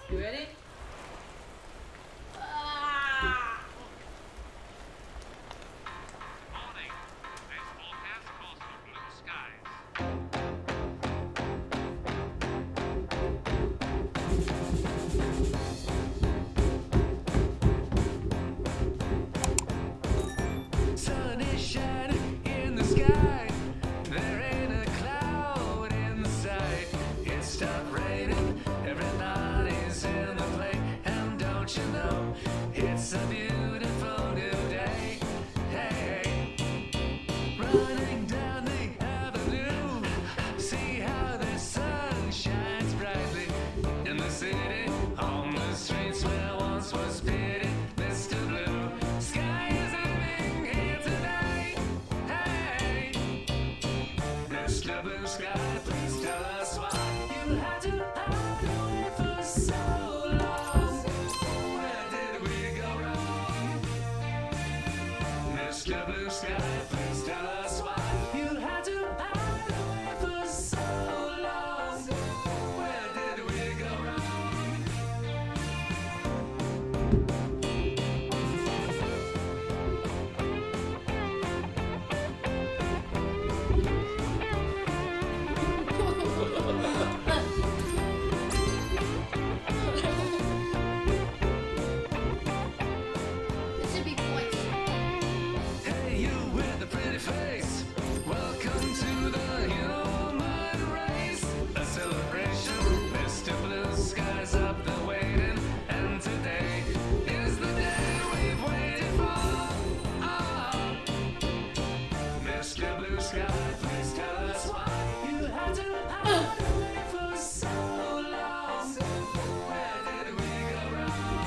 You ready? Morning. This forecast calls for blue skies. Sun is shining in the sky. There ain't a cloud in sight. It stopped raining. Everybody's in the play. And don't you know, it's a beautiful new day. Hey, running down the avenue. See how the sun shines brightly in the city. On the streets where once was pity, Mr. Blue Sky is living here tonight. Hey, Mr. Blue Sky, please tell us why you had to hide away for so long. Where did we go wrong? Mr. Blue Sky, please tell us why you had to hide away for so long. Where did we go wrong? This should be points. Hey, you with the pretty face. Welcome to the human race. A celebration. Mr. Blue Sky's up there waiting. And today is the day we've waited for. Ah, Mr. Blue Sky, please tell us why you had to hide away for so long. Where did we go wrong?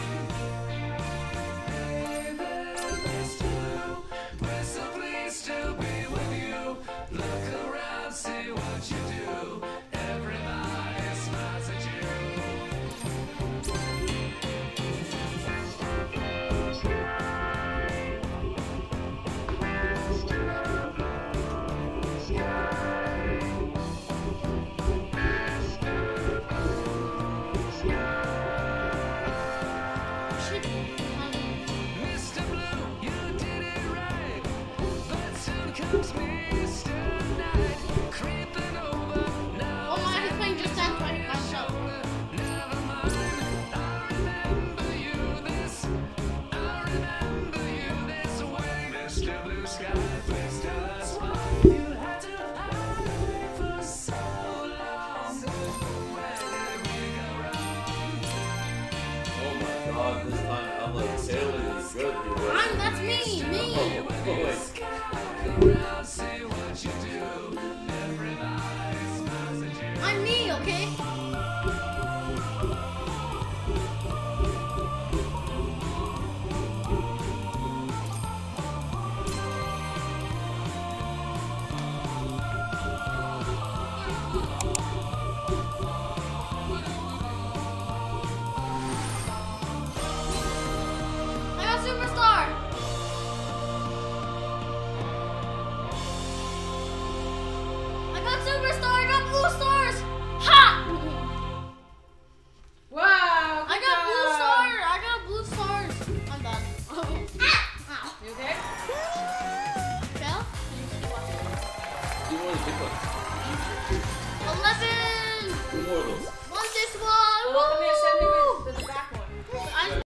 Hey there, Mr. Blue, we're so pleased to be with you. Look around, see what you do. Everybody smiles at you. Mr. Blue, you did it right. But soon comes Mr. Night, creeping over now. Oh my, he's playing Just Dance by himself. Never mind, I remember you this. I remember you this way. Mr. Blue Sky, please tell us why you had to hide away for so long. Where did we go wrong? Oh my god, this time I'm like sailing is good. That's me. Oh, boy. Around, see what you do. Everybody smiles at you. I'm me, okay? I got Superstar. I got Superstar. I got Blue Stars. Ha! Wow! I got Blue Stars. I got Blue Stars. I'm done. Ow. You okay? Fell? You want to pick one? 11.